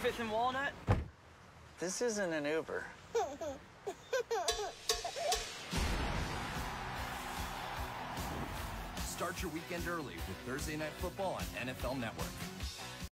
Fifth and Walnut? This isn't an Uber. Start your weekend early with Thursday Night Football on NFL Network.